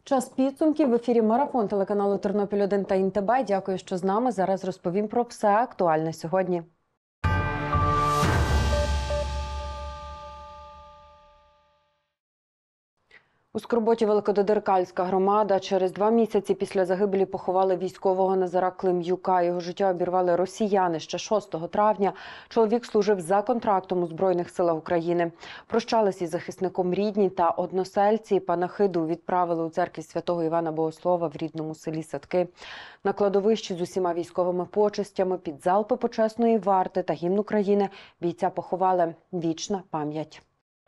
Час підсумків. В ефірі марафон телеканалу Тернопіль-1 та ІНТБ. Дякую, що з нами. Зараз розповім про все актуальне сьогодні. У Скорботі Великододеркальська громада. Через 2 місяці після загибелі поховали військового Назара Клим'юка. Його життя обірвали росіяни ще 6 травня. Чоловік служив за контрактом у Збройних силах України. Прощались із захисником рідні та односельці. Панахиду відправили у церкві святого Івана Богослова в рідному селі Садки. На кладовищі з усіма військовими почестями під залпи почесної варти та гімн України бійця поховали. Вічна пам'ять.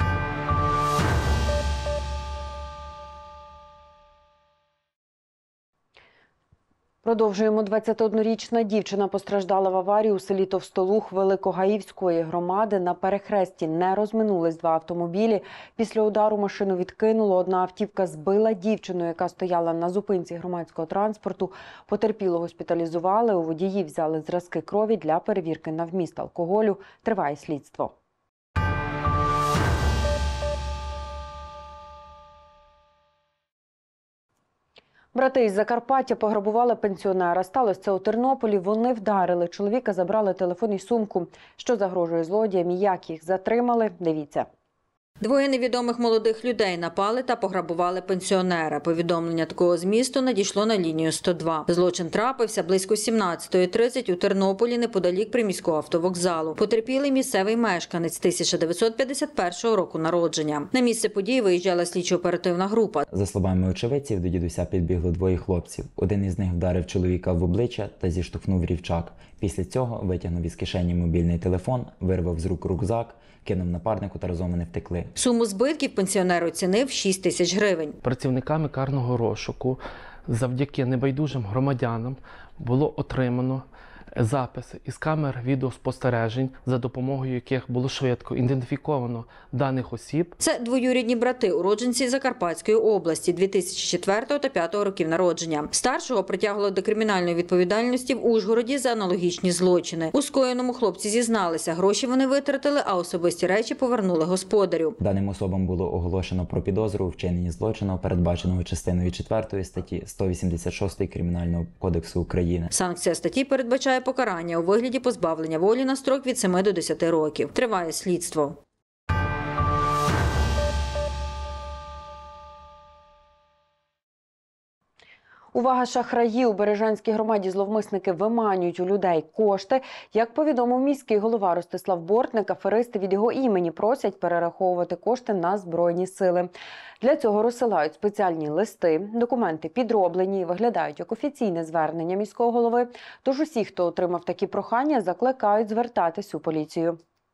Продовжуємо. 21-річна дівчина постраждала в аварії у селі Товстолух Великогаївської громади. На перехресті не розминулись 2 автомобілі. Після удару машину відкинуло. Одна автівка збила дівчину, яка стояла на зупинці громадського транспорту. Потерпілу госпіталізували. У водіїв взяли зразки крові для перевірки на вміст алкоголю. Триває слідство. Брати із Закарпаття пограбували пенсіонера. Сталося це у Тернополі. Вони вдарили чоловіка, забрали телефон і сумку. Що загрожує злодіям і як їх затримали? Дивіться. 2 невідомих молодих людей напали та пограбували пенсіонера. Повідомлення такого змісту надійшло на лінію 102. Злочин трапився близько 17:30 у Тернополі, неподалік приміського автовокзалу. Потерпілий місцевий мешканець 1951 року народження. На місце події виїжджала слідчо-оперативна група. За словами очевидців, до дідуся підбігло 2 хлопців. Один із них вдарив чоловіка в обличчя та зіштовхнув рівчак. Після цього витягнув із кишені мобільний телефон, вирвав з рук рюкзак, кинув напарнику та разом вони втекли. Суму збитків пенсіонер оцінив 6 тисяч гривень. Працівниками карного розшуку завдяки небайдужим громадянам було отримано записи із камер відеоспостережень, за допомогою яких було швидко ідентифіковано даних осіб. Це двоюрідні брати, уродженці Закарпатської області 2004 та 2005 років народження. Старшого притягнуло до кримінальної відповідальності в Ужгороді за аналогічні злочини. У скоєному хлопці зізналися, гроші вони витратили, а особисті речі повернули господарю. Даним особам було оголошено про підозру у вчиненні злочину, передбаченого частиною 4 статті 186 Кримінального кодексу України. Санкція статті передбачає покарання у вигляді позбавлення волі на строк від 7 до 10 років. Триває слідство. Увага, шахраї! У Бережанській громаді зловмисники виманюють у людей кошти. Як повідомив міський голова Ростислав Бортник, аферисти від його імені просять перераховувати кошти на Збройні сили. Для цього розсилають спеціальні листи, документи підроблені і виглядають як офіційне звернення міського голови. Тож усі, хто отримав такі прохання, закликають звертатись у поліцію.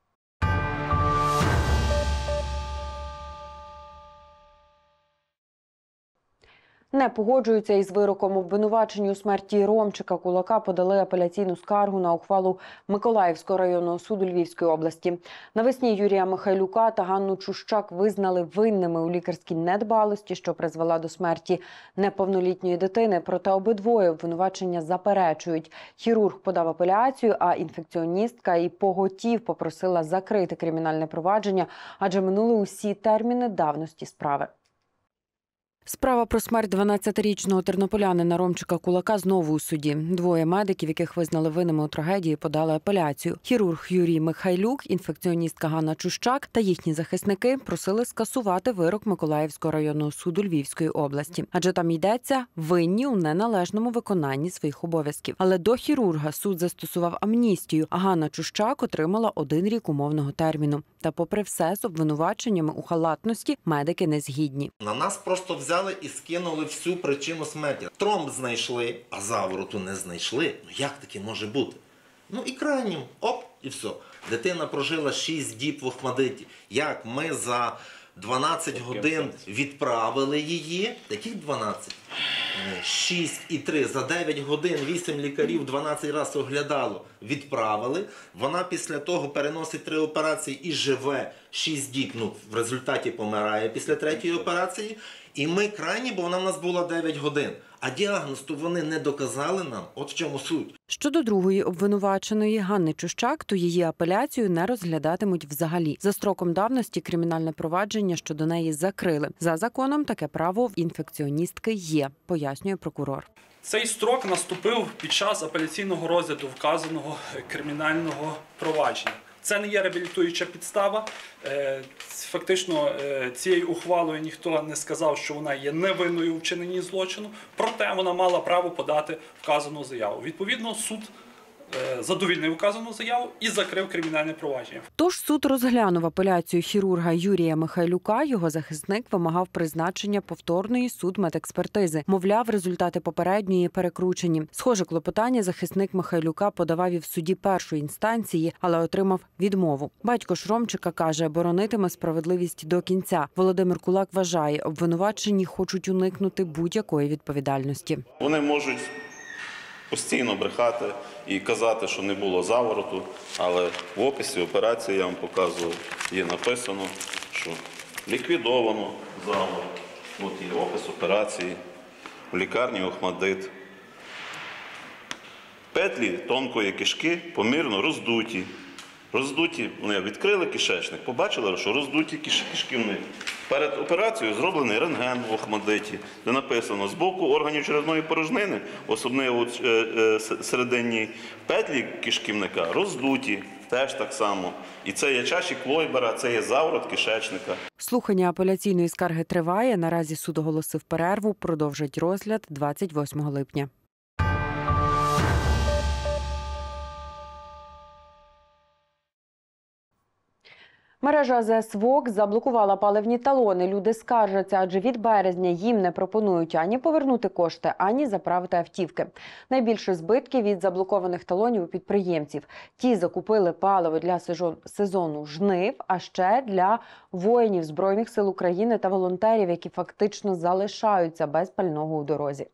Не погоджуються із вироком. Обвинувачені у смерті Ромчика Кулака подали апеляційну скаргу на ухвалу Миколаївського районного суду Львівської області. Навесні Юрія Михайлюка та Ганну Чущак визнали винними у лікарській недбалості, що призвела до смерті неповнолітньої дитини. Проте обидвоє обвинувачення заперечують. Хірург подав апеляцію, а інфекціоністка і поготів попросила закрити кримінальне провадження, адже минули усі терміни давності справи. Справа про смерть 12-річного тернополянина Ромчика Кулака знову у суді. 2 медиків, яких визнали винними у трагедії, подали апеляцію. Хірург Юрій Михайлюк, інфекціоністка Ганна Чущак та їхні захисники просили скасувати вирок Миколаївського районного суду Львівської області. Адже там йдеться винні у неналежному виконанні своїх обов'язків. Але до хірурга суд застосував амністію, а Ганна Чущак отримала 1 рік умовного терміну. Та попри все, з обвинуваченнями у халатності медики не згідні. На нас просто взяли і скинули всю причину смерті. Тромб знайшли, а завороту не знайшли. Ну як таке може бути? Ну і крайнім, оп, і все. Дитина прожила 6 діб в Охмадиті. Як ми за 12 годин відправили її, яких 12? 6 і 3, за 9 годин 8 лікарів 12 разів оглядало, відправили. Вона після того переносить 3 операції і живе 6 діб, ну в результаті помирає після 3-ї операції. І ми крайні, бо вона в нас була 9 годин. А діагноз то вони не доказали нам. От в чому суть. Щодо другої обвинуваченої Ганни Чущак, то її апеляцію не розглядатимуть взагалі. За строком давності кримінальне провадження щодо неї закрили. За законом таке право в інфекціоністки є, пояснює прокурор. Цей строк наступив під час апеляційного розгляду вказаного кримінального провадження. Це не є реабілітуюча підстава. Фактично, цією ухвалою ніхто не сказав, що вона є невинною у вчиненні злочину, проте вона мала право подати вказану заяву. Відповідно, суд задовільнив вказану заяву і закрив кримінальне провадження. Тож суд розглянув апеляцію хірурга Юрія Михайлюка. Його захисник вимагав призначення повторної судмедекспертизи. Мовляв, результати попередньої перекручені. Схоже клопотання захисник Михайлюка подавав і в суді першої інстанції, але отримав відмову. Батько ж Ромчика каже, боронитиме справедливість до кінця. Володимир Кулак вважає, обвинувачені хочуть уникнути будь-якої відповідальності. Вони можуть постійно брехати і казати, що не було завороту, але в описі операції, я вам показував, є написано, що ліквідовано заворот. От є опис операції в лікарні Охмадит. Петлі тонкої кишки помірно роздуті. Роздуті, вони відкрили кишечник, побачили, що роздуті кишківник. Перед операцією зроблений рентген в Охмадиті, де написано, з боку органів черевної порожнини, особливо середині петлі кишківника, роздуті, теж так само. І це є чаші Клойбера, це є заворот кишечника. Слухання апеляційної скарги триває. Наразі суд оголосив перерву. Продовжать розгляд 28 липня. Мережа АЗС «ВОК» заблокувала паливні талони. Люди скаржаться, адже від березня їм не пропонують ані повернути кошти, ані заправити автівки. Найбільше збитків від заблокованих талонів у підприємців. Ті закупили паливо для сезону жнив, а ще для воїнів Збройних сил України та волонтерів, які фактично залишаються без пального у дорозі.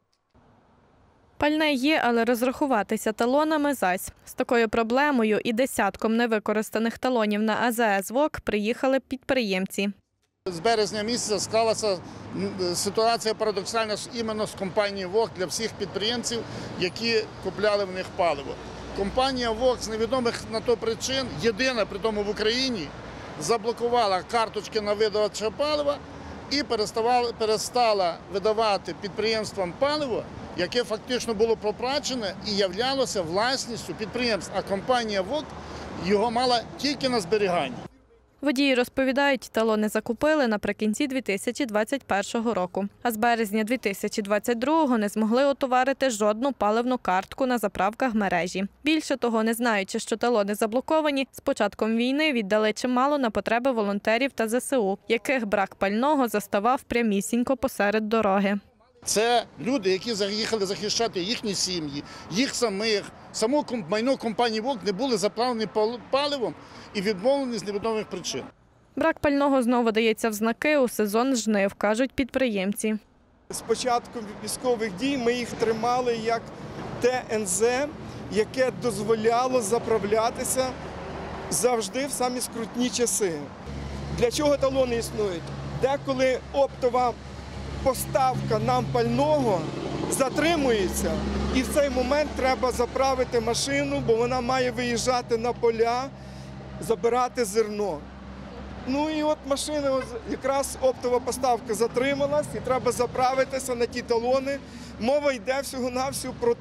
Пальне є, але розрахуватися талонами зась. З такою проблемою і десятком невикористаних талонів на АЗС «ВОК» приїхали підприємці. З березня місяця склалася ситуація парадоксальна іменно з компанією «ВОК» для всіх підприємців, які купляли в них паливо. Компанія «ВОК» з невідомих на то причин, єдина при тому в Україні, заблокувала карточки на видавача палива і перестала видавати підприємствам паливо, яке фактично було проплачене і являлося власністю підприємств, а компанія «ВОК» його мала тільки на зберігання. Водії розповідають, талони закупили наприкінці 2021 року, а з березня 2022 не змогли отоварити жодну паливну картку на заправках мережі. Більше того, не знаючи, що талони заблоковані, з початком війни віддали чимало на потреби волонтерів та ЗСУ, яких брак пального заставав прямісінько посеред дороги. Це люди, які заїхали захищати їхні сім'ї, їх самих, само майно компанії «ВОК» не були заправлені паливом і відмовлені з невідомих причин. Брак пального знову дається в знаки у сезон жнив, кажуть підприємці. З початку військових дій ми їх тримали як ТНЗ, яке дозволяло заправлятися завжди в самі скрутні часи. Для чого талони існують? Деколи оптова поставка нам пального затримується, і в цей момент треба заправити машину, бо вона має виїжджати на поля, забирати зерно. Ну і от машина, якраз оптова поставка затрималась, і треба заправитися на ті талони. Мова йде всього-навсього про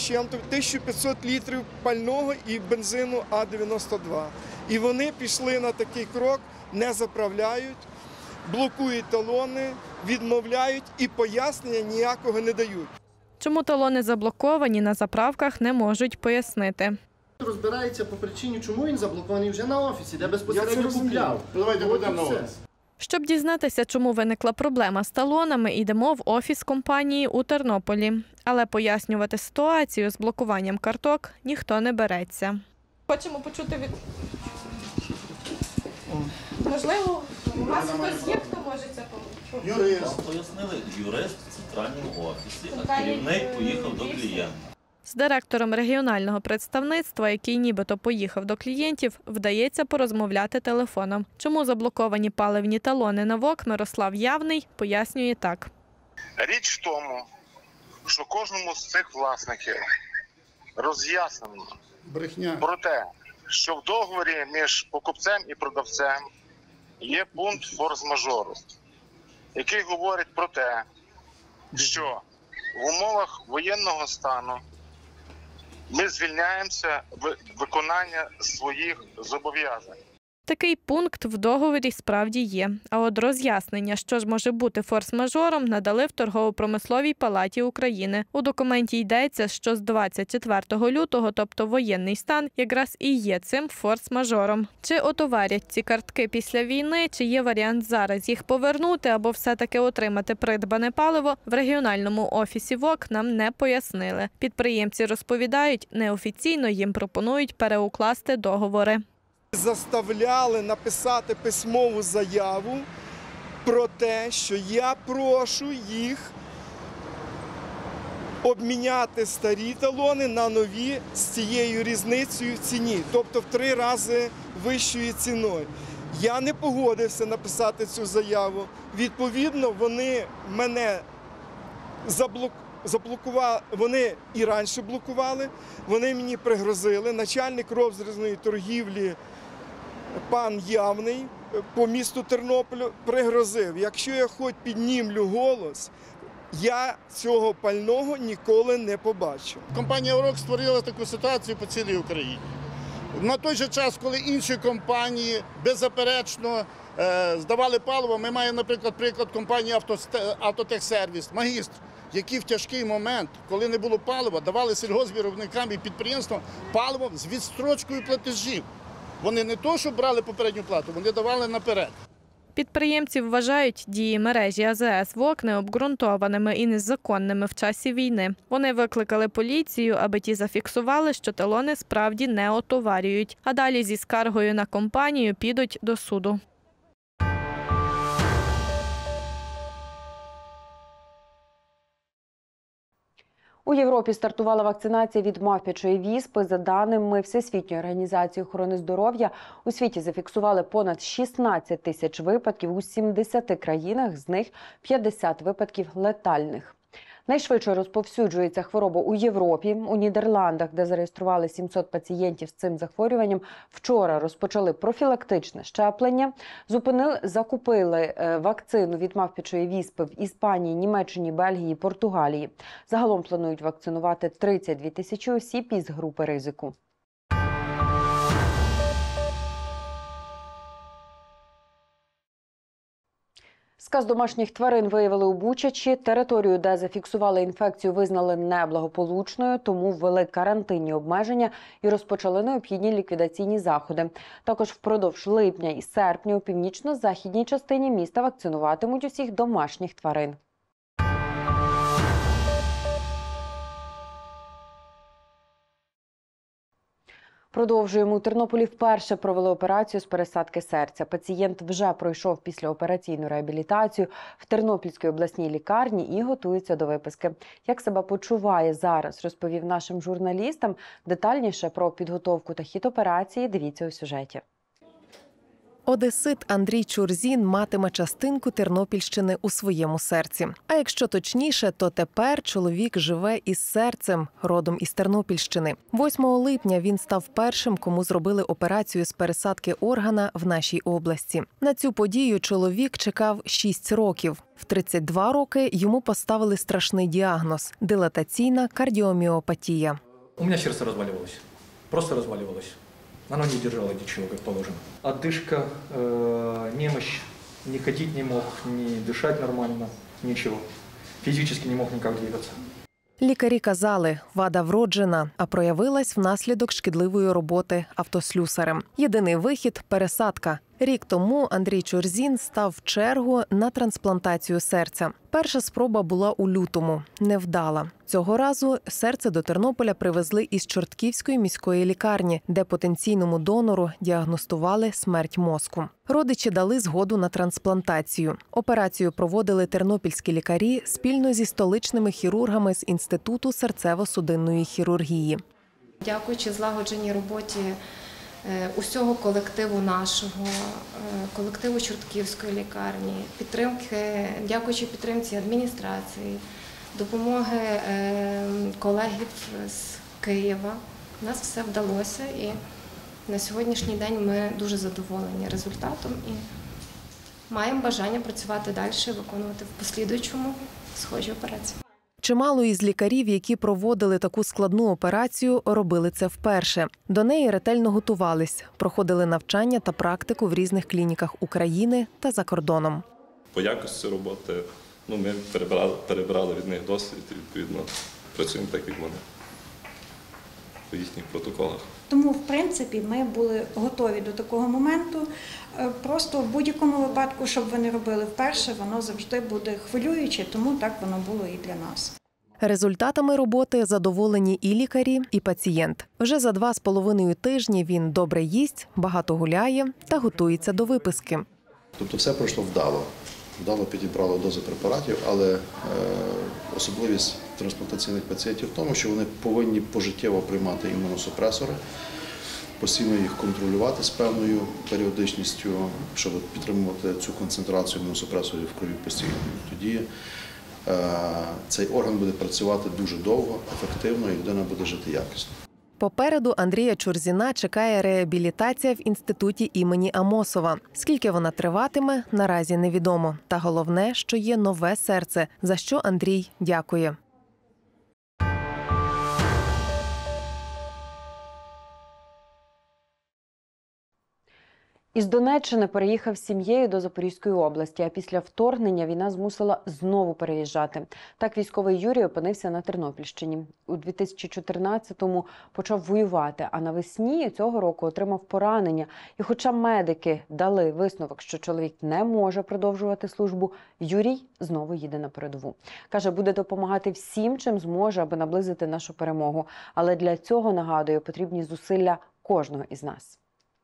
1500 літрів пального і бензину А-92. І вони пішли на такий крок, не заправляють, блокують талони, відмовляють і пояснення ніякого не дають. Чому талони заблоковані, на заправках не можуть пояснити. Розбирається по причині, чому він заблокований вже на офісі, де безпосередньо купляв. Давайте будемо на офіс. Щоб дізнатися, чому виникла проблема з талонами, йдемо в офіс компанії у Тернополі. Але пояснювати ситуацію з блокуванням карток ніхто не береться. Хочемо почути від... Можливо, у вас хтось є, хто може це допомогти? Юрист. Пояснили, юрист в центральному офісі, а керівник поїхав до клієнта. З директором регіонального представництва, який нібито поїхав до клієнтів, вдається порозмовляти телефоном. Чому заблоковані паливні талони на ВОК, Мирослав Явний пояснює так. Річ в тому, що кожному з цих власників роз'яснено Брехня. про те, що в договорі між покупцем і продавцем є пункт форс-мажору, який говорить про те, що в умовах воєнного стану ми звільняємося від виконання своїх зобов'язань. Такий пункт в договорі справді є. А от роз'яснення, що ж може бути форс-мажором, надали в Торгово-промисловій палаті України. У документі йдеться, що з 24 лютого, тобто воєнний стан, якраз і є цим форс-мажором. Чи отоварять ці картки після війни, чи є варіант зараз їх повернути або все-таки отримати придбане паливо, в регіональному офісі ВОК нам не пояснили. Підприємці розповідають, неофіційно їм пропонують переукласти договори. Заставляли написати письмову заяву про те, що я прошу їх обміняти старі талони на нові з цією різницею в ціні, тобто в 3 рази вищою ціною. Я не погодився написати цю заяву. Відповідно, вони мене заблокували, вони і раніше блокували, вони мені пригрозили. Начальник роздрібної торгівлі пан Явний по місту Тернополю пригрозив, якщо я хоч піднімлю голос, я цього пального ніколи не побачу. Компанія «Урок» створила таку ситуацію по цілій Україні. На той же час, коли інші компанії беззаперечно здавали паливо, ми маємо, наприклад, приклад компанії «Автотехсервіс», «Магістр», які в тяжкий момент, коли не було палива, давали сільгоспвиробникам і підприємствам паливо з відстрочкою платежів. Вони не то, що брали попередню плату, вони давали наперед. Підприємці вважають дії мережі АЗС ВОК необґрунтованими і незаконними в часі війни. Вони викликали поліцію, аби ті зафіксували, що талони справді не отоварюють. А далі зі скаргою на компанію підуть до суду. У Європі стартувала вакцинація від мавпячої віспи. За даними Всесвітньої організації охорони здоров'я, у світі зафіксували понад 16 тисяч випадків у 70 країнах, з них 50 випадків летальних. Найшвидше розповсюджується хвороба у Європі. У Нідерландах, де зареєстрували 700 пацієнтів з цим захворюванням, вчора розпочали профілактичне щеплення. Закупили вакцину від мавпячої віспи в Іспанії, Німеччині, Бельгії, Португалії. Загалом планують вакцинувати 32 тисячі осіб із групи ризику. Сказ домашніх тварин виявили у Бучачі. Територію, де зафіксували інфекцію, визнали неблагополучною, тому ввели карантинні обмеження і розпочали необхідні ліквідаційні заходи. Також впродовж липня і серпня у північно-західній частині міста вакцинуватимуть усіх домашніх тварин. Продовжуємо. У Тернополі вперше провели операцію з пересадки серця. Пацієнт вже пройшов післяопераційну реабілітацію в Тернопільській обласній лікарні і готується до виписки. Як себе почуває зараз, розповів нашим журналістам. Детальніше про підготовку та хід операції дивіться у сюжеті. Одесит Андрій Чурзін матиме частинку Тернопільщини у своєму серці. А якщо точніше, то тепер чоловік живе із серцем, родом із Тернопільщини. 8 липня він став першим, кому зробили операцію з пересадки органа в нашій області. На цю подію чоловік чекав 6 років. В 32 роки йому поставили страшний діагноз – дилатаційна кардіоміопатія. У мене серце розвалювалося. Просто розвалювалося. Оно не держало ничего, как положено. Отдышка, немощь, не ходить не мог, не дышать нормально, ничего. Физически не мог никак двигаться. Лікарі казали, вада вроджена, а проявилась внаслідок шкідливої роботи автослюсарем. Єдиний вихід – пересадка. Рік тому Андрій Чурзін став в чергу на трансплантацію серця. Перша спроба була у лютому. Невдала. Цього разу серце до Тернополя привезли із Чортківської міської лікарні, де потенційному донору діагностували смерть мозку. Родичі дали згоду на трансплантацію. Операцію проводили тернопільські лікарі спільно зі столичними хірургами з Інституту серцево-судинної хірургії. Дякуючи злагодженій роботі усього колективу нашого, колективу Чортківської лікарні, дякуючи підтримці адміністрації, допомоги колегів з Києва. У нас все вдалося і на сьогоднішній день ми дуже задоволені результатом і маємо бажання працювати далі і виконувати в послідуючому схожі операції. Чимало із лікарів, які проводили таку складну операцію, робили це вперше. До неї ретельно готувались, проходили навчання та практику в різних клініках України та за кордоном. По якості роботи ми перебрали від них досвід і, відповідно, працюємо так, як вони, по їхніх протоколах. Тому, в принципі, ми були готові до такого моменту. Просто в будь-якому випадку, щоб вони робили вперше, воно завжди буде хвилююче, тому так воно було і для нас. Результатами роботи задоволені і лікарі, і пацієнт. Вже за 2,5 тижні він добре їсть, багато гуляє та готується до виписки. Тобто все пройшло вдало. Вдало підібрало дози препаратів, але особливість трансплантаційних пацієнтів в тому, що вони повинні пожиттєво приймати імуносупресори, постійно їх контролювати з певною періодичністю, щоб підтримувати цю концентрацію імуносупресорів в крові постійно. Тоді цей орган буде працювати дуже довго, ефективно і людина буде жити якісно. Попереду Андрія Чурзіна чекає реабілітація в інституті імені Амосова. Скільки вона триватиме, наразі невідомо. Та головне, що є нове серце, за що Андрій дякує. Із Донеччини переїхав з сім'єю до Запорізької області, а після вторгнення війна змусила знову переїжджати. Так військовий Юрій опинився на Тернопільщині. У 2014-му почав воювати, а навесні цього року отримав поранення. І хоча медики дали висновок, що чоловік не може продовжувати службу, Юрій знову їде на передову. Каже, буде допомагати всім, чим зможе, аби наблизити нашу перемогу. Але для цього, нагадує, потрібні зусилля кожного із нас.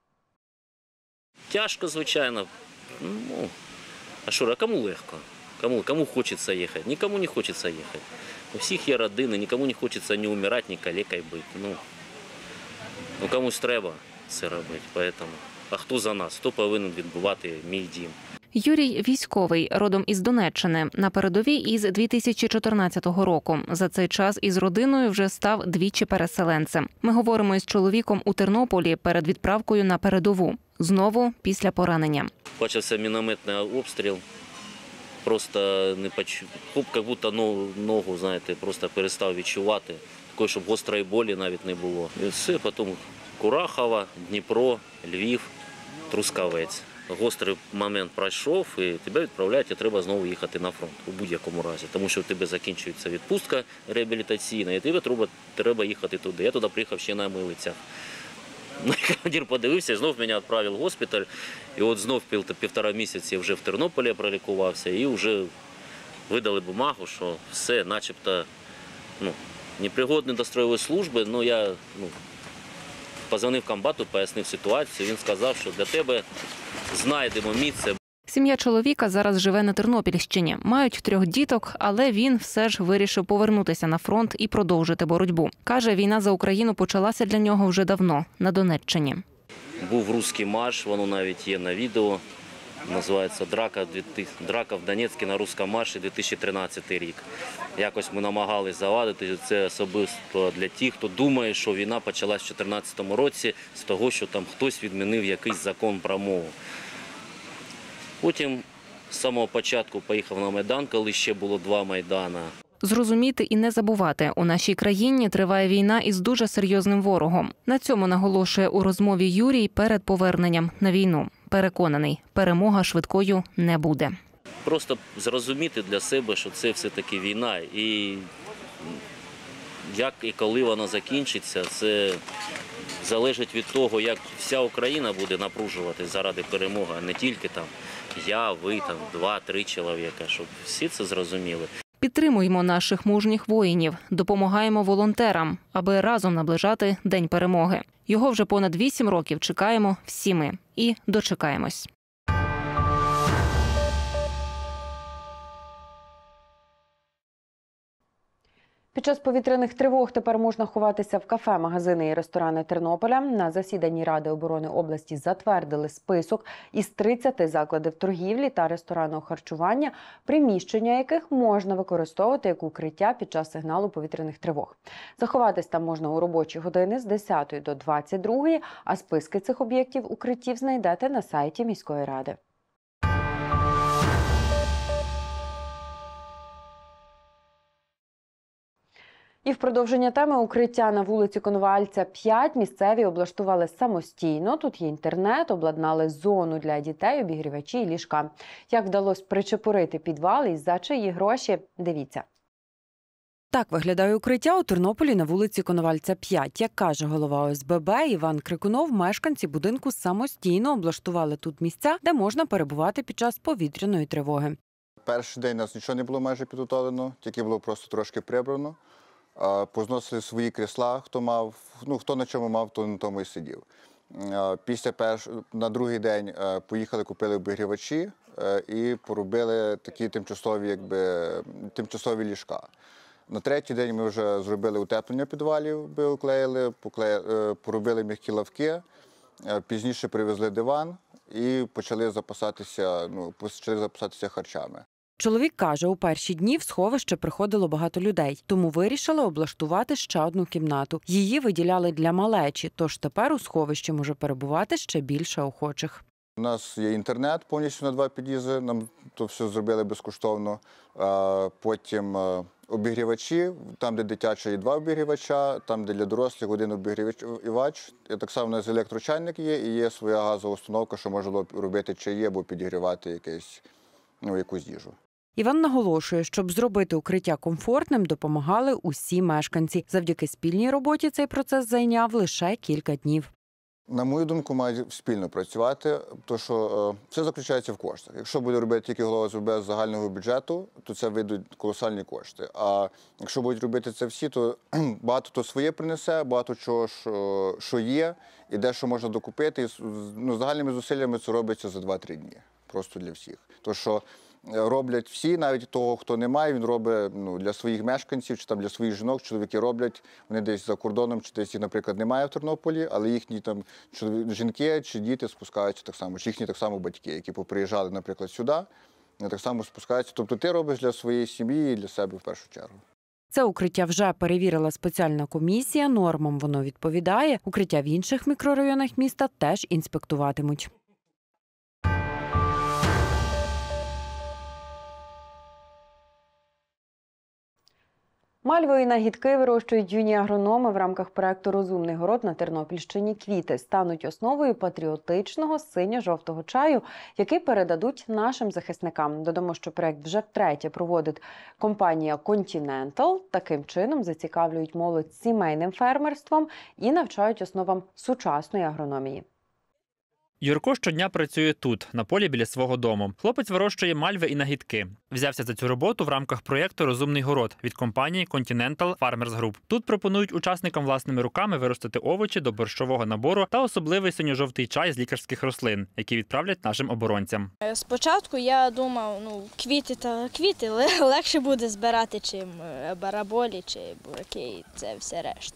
Тяжко, звичайно. А що, кому легко? Кому хочеться їхати? Нікому не хочеться їхати. У всіх є родини, нікому не хочеться ні вмирати, ні калекою бути. Комусь треба це робити. Поэтому. А хто за нас? Хто повинен відбувати мій дім? Юрій військовий, родом із Донеччини, на передовій із 2014 року. За цей час із родиною вже став двічі переселенцем. Ми говоримо із чоловіком у Тернополі перед відправкою на передову. Знову після поранення. Почався мінометний обстріл. Просто не почув, як будто ногу, знаєте, просто перестав відчувати. Такої, щоб гострої болі навіть не було. І все, потім Курахова, Дніпро, Львів, Трускавець. Гострий момент пройшов і тебе відправляють, і треба знову їхати на фронт у будь-якому разі. Тому що в тебе закінчується відпустка реабілітаційна, і тебе треба їхати туди. Я туди приїхав ще на милицях. Командир подивився, знов мене відправив в госпіталь. І от знов 1,5 місяці вже в Тернополі пролікувався і вже видали бумагу, що все начебто непригодний до строєвої служби. Ну, я позвонив комбату, пояснив ситуацію. Він сказав, що для тебе знайдемо місце. Сім'я чоловіка зараз живе на Тернопільщині. Мають 3 діток, але він все ж вирішив повернутися на фронт і продовжити боротьбу. Каже, війна за Україну почалася для нього вже давно, на Донеччині. Був русський марш, воно навіть є на відео. Називається «Драка в Донецьку на русскому марші 2013 рік». Якось ми намагалися завадити це особисто для тих, хто думає, що війна почалась в 2014 році з того, що там хтось відмінив якийсь закон про мову. Потім з самого початку поїхав на Майдан, коли ще було 2 Майдани. Зрозуміти і не забувати, у нашій країні триває війна із дуже серйозним ворогом. На цьому наголошує у розмові Юрій перед поверненням на війну. Переконаний, перемога швидкою не буде. Просто зрозуміти для себе, що це все-таки війна. І як і коли вона закінчиться, це залежить від того, як вся Україна буде напружувати заради перемоги, а не тільки там я, ви, 2-3 чоловіка, щоб всі це зрозуміли. Підтримуємо наших мужніх воїнів, допомагаємо волонтерам, аби разом наближати День перемоги. Його вже понад 8 років чекаємо всі ми. І дочекаємось. Під час повітряних тривог тепер можна ховатися в кафе, магазини і ресторани Тернополя. На засіданні Ради оборони області затвердили список із 30 закладів торгівлі та ресторанного харчування, приміщення яких можна використовувати як укриття під час сигналу повітряних тривог. Заховатись там можна у робочі години з 10 до 22, а списки цих об'єктів укриттів знайдете на сайті міської ради. І в продовження теми укриття на вулиці Коновальця 5 місцеві облаштували самостійно. Тут є інтернет, обладнали зону для дітей, обігрівачі і ліжка. Як вдалося причепурити підвал і за чиї гроші – дивіться. Так виглядає укриття у Тернополі на вулиці Коновальця 5. Як каже голова ОСББ Іван Крикунов, мешканці будинку самостійно облаштували тут місця, де можна перебувати під час повітряної тривоги. Перший день у нас нічого не було майже підготовлено, тільки було просто трошки прибрано. Позносили свої крісла, хто на чому мав, то на тому і сидів. На другий день поїхали, купили обігрівачі і поробили такі тимчасові ліжка. На третій день ми вже зробили утеплення підвалів, поробили м'які лавки, пізніше привезли диван і почали запасатися харчами. Чоловік каже, у перші дні в сховище приходило багато людей, тому вирішили облаштувати ще одну кімнату. Її виділяли для малечі, тож тепер у сховищі може перебувати ще більше охочих. У нас є інтернет повністю на 2 під'їзди, нам то все зробили безкоштовно. Потім обігрівачі, там, де дитячі, 2 обігрівача, там, де для дорослих 1 обігрівач. Так само у нас електрочайник є і є своя газова установка, що можна робити чаї або підігрівати якусь їжу. Іван наголошує, щоб зробити укриття комфортним, допомагали усі мешканці. Завдяки спільній роботі цей процес зайняв лише кілька днів. На мою думку, мають спільно працювати, тому що все заключається в коштах. Якщо буде робити тільки голова ОСББ з загального бюджету, то це вийдуть колосальні кошти. А якщо будуть робити це всі, то багато хто своє принесе, багато чого, що є, і дещо можна докупити. Загальними зусиллями це робиться за 2-3 дні. Просто для всіх. Тому що роблять всі, навіть того, хто не має, він робить для своїх мешканців, чи там для своїх жінок, чоловіки роблять, вони десь за кордоном, чи десь їх, наприклад, немає в Тернополі, але їхні там жінки чи діти спускаються так само, чи їхні так само батьки, які поприїжджали, наприклад, сюди, вони так само спускаються. Тобто ти робиш для своєї сім'ї і для себе в першу чергу. Це укриття вже перевірила спеціальна комісія, нормам воно відповідає. Укриття в інших мікрорайонах міста теж інспектуватимуть. Мальви і нагідки вирощують юні агрономи в рамках проекту «Розумний город» на Тернопільщині. Квіти стануть основою патріотичного синьо-жовтого чаю, який передадуть нашим захисникам. Додамо, що проект вже втретє проводить компанія «Continental». Таким чином зацікавлюють молодь сімейним фермерством і навчають основам сучасної агрономії. Юрко щодня працює тут, на полі біля свого дому. Хлопець вирощує мальви і нагідки. Взявся за цю роботу в рамках проєкту «Розумний город» від компанії Continental Farmers Group. Тут пропонують учасникам власними руками виростити овочі до борщового набору та особливий синьо-жовтий чай з лікарських рослин, які відправлять нашим оборонцям. Спочатку я думав, квіти легше буде збирати, чим бараболі чи бураки і це все решта.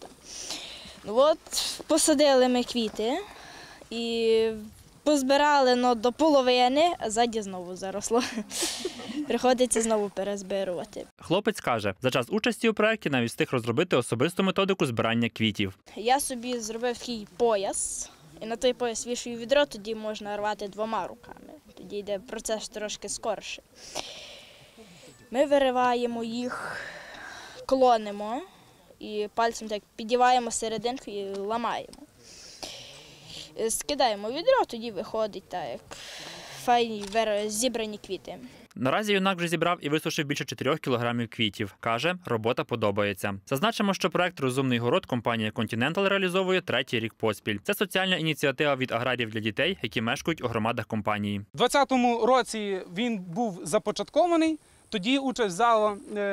Посадили ми квіти і позбирали до половини, а ззаді знову заросло. Приходиться знову перезбирувати. Хлопець каже, за час участі у проєкті навіть встиг розробити особисту методику збирання квітів. Я собі зробив такий пояс, і на той пояс вішаю відро, тоді можна рвати 2 руками. Тоді йде процес трошки скорше. Ми вириваємо їх, клонимо і пальцем так підіваємо серединку і ламаємо. Скидаємо відро, тоді виходить так, як файні зібрані квіти. Наразі юнак вже зібрав і висушив більше 4 кілограмів квітів. Каже, робота подобається. Зазначимо, що проект «Розумний город» компанія Continental реалізовує 3-й рік поспіль. Це соціальна ініціатива від аграріїв для дітей, які мешкають у громадах компанії. У 2020 році він був започаткований. Тоді участь взяло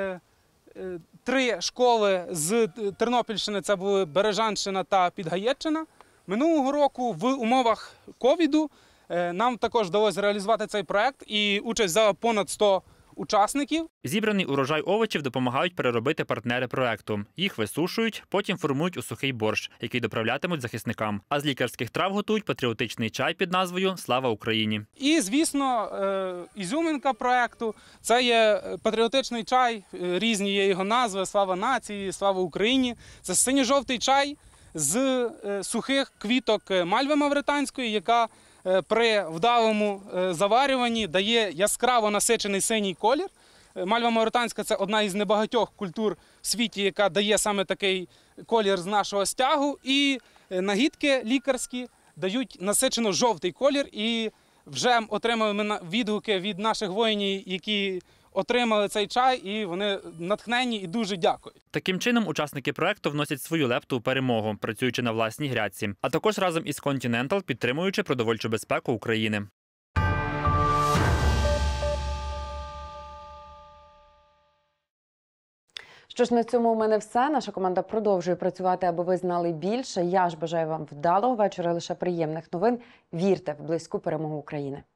3 школи з Тернопільщини, це були Бережанщина та Підгаєччина. Минулого року в умовах ковіду нам також вдалося реалізувати цей проект і участь взяло понад 100 учасників. Зібраний урожай овочів допомагають переробити партнери проекту. Їх висушують, потім формують у сухий борщ, який доправлятимуть захисникам. А з лікарських трав готують патріотичний чай під назвою «Слава Україні». І, звісно, ізюминка проекту – це є патріотичний чай, різні є його назви: «Слава нації», «Слава Україні». Це синьо-жовтий чай з сухих квіток мальви мавританської, яка при вдалому заварюванні дає яскраво насичений синій колір. Мальва мавританська – це одна із небагатьох культур в світі, яка дає саме такий колір з нашого стягу. І нагідки лікарські дають насичено жовтий колір. І вже отримали ми відгуки від наших воїнів, які отримали цей чай, і вони натхнені і дуже дякують. Таким чином, учасники проекту вносять свою лепту у перемогу, працюючи на власній грядці, а також разом із Continental підтримуючи продовольчу безпеку України. Що ж, на цьому у мене все. Наша команда продовжує працювати, аби ви знали більше. Я ж бажаю вам вдалого вечора, лише приємних новин. Вірте в близьку перемогу України.